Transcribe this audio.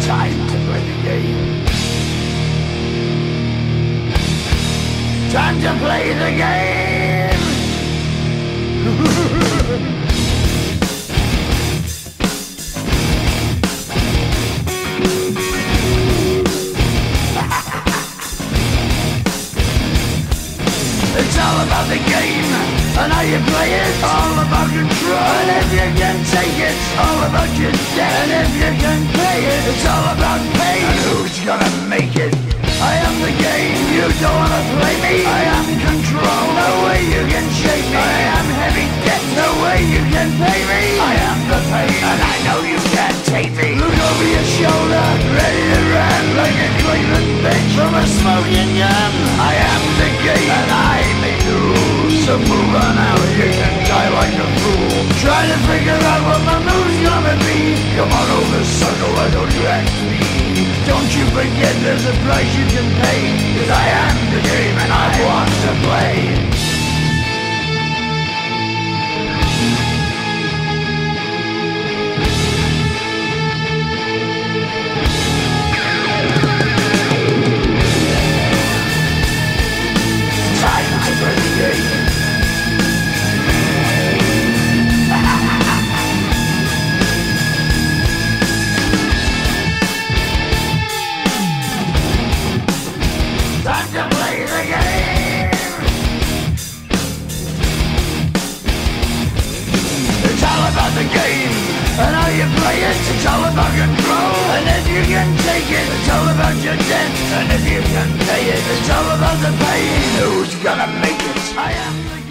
Time to play the game. Time to play the game. It's all about the game and how you play it. All about control, and if you can take it, all about your debt. And if you can pay it, it's all about pay. And who's gonna make it? I am the game, you don't wanna play me. I am control, no way you can shake me. I am heavy debt, no way you can pay me. I am the pain, and I know you can't take me. Look over your shoulder, ready to run like a Cleveland bitch from a smoking gun. I am the game, and I make the rules. So move on out, you can die like a fool. Trying to figure out what my move's gonna be. Come on over, sucker, why don't you ask me? Don't you forget there's a price you can pay. 'Cause I am the game and I want to play. Time to play the game. Time to play the game. It's all about the game and how you play it. It's all about control, and if you can take it, it's all about your debt. And if you can pay it, it's all about the pain. Who's gonna make it? I am the